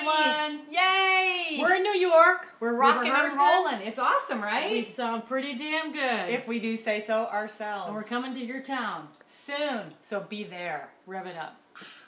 everyone! Yay! We're in New York. We're rocking and rolling. It's awesome, right? We sound pretty damn good. If we do say so ourselves. And we're coming to your town soon, so be there. Rev it up.